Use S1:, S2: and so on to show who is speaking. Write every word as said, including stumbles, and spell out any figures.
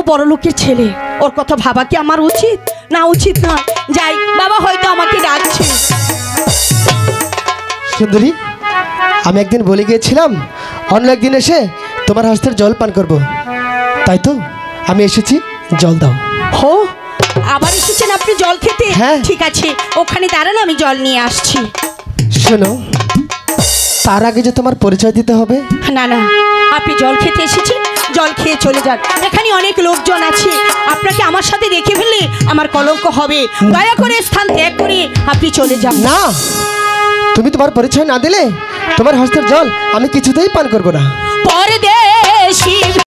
S1: বড় লোকের ছেলে, ওর কথা ভাবা কি আমার উচিত না উচিত না? যাই, বাবা হয়তো আমাকে ডাকছে।
S2: সুন্দরী, আমি একদিন বলে গিয়েছিলাম অন্য একদিন এসে তোমার হস্তের জল পান করব, তাই তো আমি এসেছি, জল দাও।
S1: হো, আবার এসেছেন আপনি জল খেতে?
S2: হ্যাঁ।
S1: ঠিক আছে, ওখানে দাঁড়ান, আমি জল নিয়ে আসছি।
S2: শোনো, তার আগে যে তোমার পরিচয় দিতে হবে।
S1: না না, আপনি জল খেতে এসেছেন, জল খেয়ে চলে যান। এখানে অনেক লোকজন আছে, আপনাকে আমার সাথে দেখে ফেললে আমার কলঙ্ক হবে। দয়া করে স্থান ত্যাগ করে আপনি চলে যান।
S2: না, তুমি তোমার পরিচয় না দিলে তোমার হস্তের জল আমি কিছুতেই পান করব না।
S1: পরদেশী